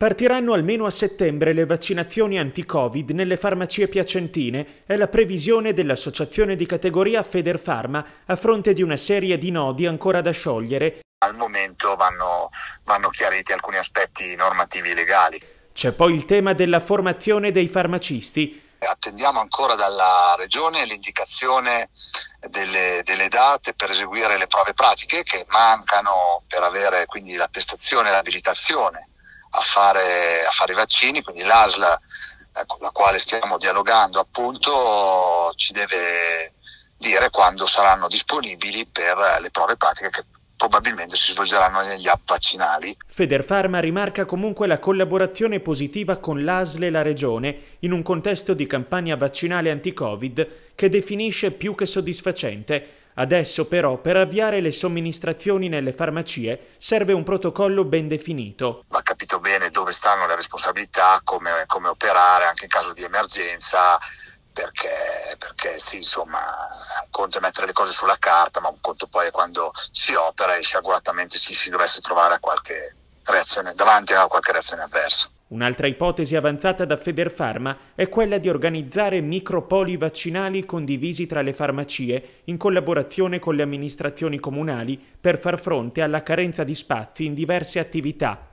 Partiranno almeno a settembre le vaccinazioni anti-Covid nelle farmacie piacentine, è la previsione dell'associazione di categoria Federfarma a fronte di una serie di nodi ancora da sciogliere. Al momento vanno chiariti alcuni aspetti normativi legali. C'è poi il tema della formazione dei farmacisti. Attendiamo ancora dalla Regione l'indicazione delle date per eseguire le prove pratiche che mancano per avere quindi l'attestazione e l'abilitazione a fare i vaccini, quindi l'ASL con la quale stiamo dialogando appunto ci deve dire quando saranno disponibili per le prove pratiche che probabilmente si svolgeranno negli hub vaccinali. Federfarma rimarca comunque la collaborazione positiva con l'ASL e la Regione in un contesto di campagna vaccinale anti-Covid che definisce più che soddisfacente. Adesso però per avviare le somministrazioni nelle farmacie serve un protocollo ben definito. Va capito bene dove stanno le responsabilità, come operare anche in caso di emergenza, perché sì, insomma, un conto è mettere le cose sulla carta, ma un conto poi è quando si opera e sciaguratamente si dovesse trovare davanti a qualche reazione avversa. Un'altra ipotesi avanzata da Federfarma è quella di organizzare micropoli vaccinali condivisi tra le farmacie in collaborazione con le amministrazioni comunali per far fronte alla carenza di spazi in diverse attività.